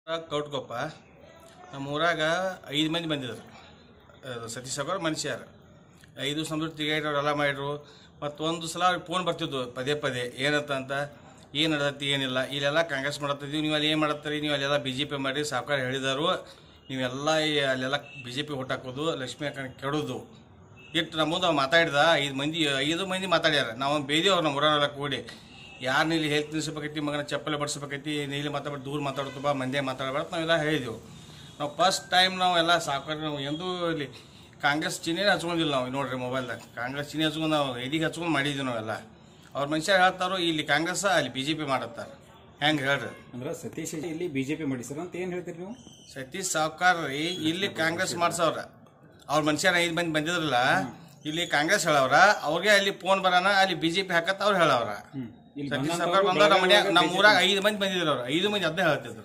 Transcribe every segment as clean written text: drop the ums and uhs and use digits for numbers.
ಕೌಟ್ಕೊಪ್ಪ ನಮ್ಮೂರಾಗ 5 ಮಂದಿ ಬಂದಿದ್ರು. ಸತೀಶ್ ಸಾವ್ಕಾರ ಮನುಷ್ಯರು 5 ಸಮುದ್ರ ತಿರುಗಾಡ್ರು ಎಲ್ಲ ಮಾಡಿದ್ರು. ಮತ್ತು ಒಂದು ಸಲ ಅವ್ರಿಗೆ ಫೋನ್ ಬರ್ತಿದ್ವು ಪದೇ ಪದೇ ಏನಂತ ಏನು ನಡತಿ ಏನಿಲ್ಲ ಇಲ್ಲೆಲ್ಲ ಕಾಂಗ್ರೆಸ್ ಮಾಡತ್ತಿದ್ದೀವಿ, ನೀವು ಅಲ್ಲಿ ಏನು ಮಾಡತ್ತೀರಿ, ನೀವು ಅಲ್ಲೆಲ್ಲ BJP ಮಾಡಿ ಸಾವ್ಕಾರ ಹೇಳಿದರು, ನೀವೆಲ್ಲ ಅಲ್ಲೆಲ್ಲ BJP ಹೊಟ್ಟಾಕೋದು, ಲಕ್ಷ್ಮೀ ಅಕ್ಕನ ಕೆಡೋದು ಇಟ್ಟು ನಮ್ಮದು ಮಾತಾಡಿದ 5 ಮಂದಿ ಮಾತಾಡ್ಯಾರ. ನಾವು ಬೇದಿಯವ್ರು ನಮ್ಮ ಊರನ್ನೆಲ್ಲ ಕೂಡಿ ಯಾರನ್ನ ಇಲ್ಲಿ ಹೆಲ್ತ್ ನಿಲ್ಲಿಸ್ಬೇಕೈತಿ, ಮಗನ ಚಪ್ಪಲೆ ಬಡಿಸ್ಬೇಕೈತಿ, ನೀಲಿ ಮಾತಾಡ್ಬಿಟ್ಟು ದೂರ ಮಾತಾಡ್ತು ಬಾ ಮಂದೇ ಮಾತಾಡಬಾರ್ದು ನಾವೆಲ್ಲ ಹೇಳಿದೆವು. ನಾವು ಫಸ್ಟ್ ಟೈಮ್ ನಾವೆಲ್ಲ ಸಾವ್ಕಾರ ನಾವು ಎಂದೂ ಇಲ್ಲಿ ಕಾಂಗ್ರೆಸ್ ಚಿಹ್ನೆ ಹಚ್ಕೊಂಡಿಲ್ಲ. ನಾವು ನೋಡ್ರಿ ಮೊಬೈಲ್ದಾಗ ಕಾಂಗ್ರೆಸ್ ಚಿಹ್ನೆ ಹಚ್ಕೊಂಡು ನಾವು ಎದಿಗೆ ಹಚ್ಕೊಂಡು ಮಾಡಿದ್ವಿ ನಾವೆಲ್ಲ. ಅವ್ರ ಮನುಷ್ಯ ಹೇಳ್ತಾರೋ ಇಲ್ಲಿ ಕಾಂಗ್ರೆಸ್ ಅಲ್ಲಿ BJP ಮಾಡತ್ತಾರೆ. ಹೆಂಗೆ ಹೇಳ್ರಿ ಅಂದ್ರೆ ಸತೀಶ್ ಇಲ್ಲಿ BJP ಮಾಡಿಸ್ರ ಅಂತ ಏನು ಹೇಳ್ತೀರಿ ನೀವು? ಸತೀಶ್ ಸಾವ್ಕಾರ ರೀ ಇಲ್ಲಿ ಕಾಂಗ್ರೆಸ್ ಮಾಡ್ಸವ್ರ. ಅವ್ರ ಮನುಷ್ಯರ 5 ಮಂದಿ ಬಂದಿದ್ರಲ್ಲ ಇಲ್ಲಿ ಕಾಂಗ್ರೆಸ್ ಹೇಳವ್ರ, ಅವ್ರಿಗೆ ಅಲ್ಲಿ ಫೋನ್ ಬರೋಣ ಅಲ್ಲಿ BJP ಹಾಕತ್ತ ಅವ್ರು ಹೇಳವ್ರ. ಸತೀಶ್ ಸಾವ್ಕಾರ ಬಂದವ್ರ ನಮ್ಮ ಮನ್ಯಾಗ ನಮ್ಮ ಊರಾಗ 5 ಮಂದಿ ಬಂದಿದ್ರು. ಅವ್ರು 5 ಮಂದಿ ಅದನ್ನೇ ಹೇಳ್ತಿದ್ರು.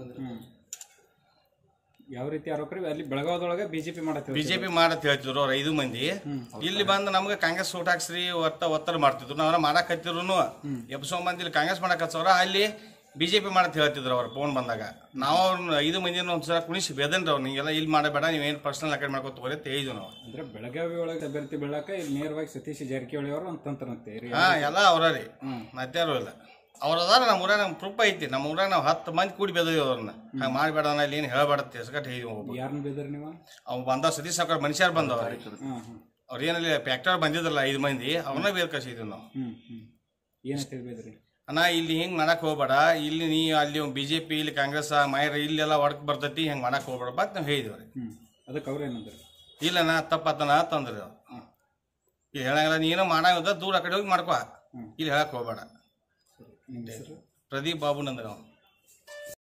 ಯಾವ ರೀತಿ ಆರೋಪರಿ ಅಲ್ಲಿ ಬೆಳಗಾವದೊಳಗೆ BJP ಮಾಡತ್ ಹೇಳ್ತಿದ್ರು ಅವ್ರು 5 ಮಂದಿ. ಇಲ್ಲಿ ಬಂದು ನಮ್ಗೆ ಕಾಂಗ್ರೆಸ್ ಓಟ್ ಹಾಕ್ಸ್ರಿ ಒತ್ತಡ ಮಾಡ್ತಿದ್ರು. ನಾವೆಲ್ಲ ಮಾಡಕ್ ಹತ್ತಿದ್ರು ಎಪ್ಸೋ ಮಂದಿ ಇಲ್ಲಿ ಕಾಂಗ್ರೆಸ್ ಮಾಡಕ್ ಹಚ್ಚವ್ರ, ಅಲ್ಲಿ BJP ಮಾಡತ್ ಹೇಳ್ತಿದ್ರು ಅವ್ರು ಫೋನ್ ಬಂದಾಗ. ನಾವು ಅವ್ರನ್ನ 5 ಮಂದಿನ ಒಂದ್ಸಲ ಕುಣಿಸಿ ಬೇದನ್ರಿ ಅವ್ರು, ನಿಂಗೆಲ್ಲ ಇಲ್ಲಿ ಮಾಡಬೇಡ, ನೀವೇನು ಪರ್ಸನಲ್ ಅಕೌಂಟ್ ಮಾಡ್ಕೊತ ಹೋಗ್ರಿ ಅಂತ ಹೇಳಿದ್ವಿ ನಾವು. ಅಂದ್ರೆ ಬೆಳಗಾವಿ ಒಳಗೆ ಅಭ್ಯರ್ಥಿ ಬೆಳಕ ಇಲ್ಲಿ ನೇರವಾಗಿ ಸತೀಶ್ ಜಾರಕಿಹೊಳಿ ಅವರು ಅಂತಂತಾರಂತೆ. ಎಲ್ಲ ಅವ್ರ ರೀ ಮತ್ತಾರು ಇಲ್ಲ ಅವ್ರ ಅದಾರ. ನಮ್ಮ ಊರಾಗ ನಮ್ಗೆ ಪ್ರೂಫ್ ಐತಿ. ನಮ್ಮ ಊರಾಗ ನಾವು 10 ಮಂದಿ ಕೂಡಿ ಬೇದವಿ ಅವ್ರನ್ನ. ಹಂಗೆ ಮಾಡಬೇಡ ಅಲ್ಲಿ ಏನು ಹೇಳಬೇಡತ್ತೆ ಎಸ್ಕಟ್ ಹೇಳಿದ್ವಿ. ಯಾರನ್ನ ಬೇದ್ರಿ ನೀವು? ಅವ್ ಬಂದ ಸತೀಶ್ ಸಾವ್ಕಾರ ಮನುಷ್ಯರು ಬಂದವ. ಅವ್ರು ಏನಲ್ಲಿ ಫ್ಯಾಕ್ಟರ್ ಬಂದಿದ್ರಲ್ಲ 5 ಮಂದಿ ಅವ್ರನ್ನ ಬೇರೆ ಕಳಿಸಿದ್ವಿ ನಾವು. ಏನಂತ ಬೇದ್ರಿ ಅಣ್ಣ ಇಲ್ಲಿ ಹಿಂಗೆ ಮಾಡಕ್ ಹೋಗ್ಬೇಡ, ಇಲ್ಲಿ ನೀ ಅಲ್ಲಿ BJP ಇಲ್ಲಿ ಕಾಂಗ್ರೆಸ್ ಮಾಯರ ಇಲ್ಲೆಲ್ಲ ಒಡಕ್ ಬರ್ತೈತಿ, ಹೆಂಗೆ ಮಾಡಕ್ ಹೋಗ್ಬೇಡ ಬಟ್ ನಾವು ಹೇಳಿದ್ವಿ. ಅದಕ್ಕೆ ಅವ್ರು ಏನಂದ್ರೆ ಇಲ್ಲ ನಾ ತಪ್ಪತ್ತನ ತಂದ್ರಿ ಅವ್ರು. ಇಲ್ಲಿ ಹೇಳಂಗಿಲ್ಲ, ನೀನು ಮಾಡಂಗ ದೂರ ಆ ಕಡೆ ಹೋಗಿ ಮಾಡ್ಕೊ, ಇಲ್ಲಿ ಹೇಳಕ್ ಹೋಗ್ಬೇಡ. ಪ್ರದೀಪ್ ಬಾಬು ನಂದ್ರ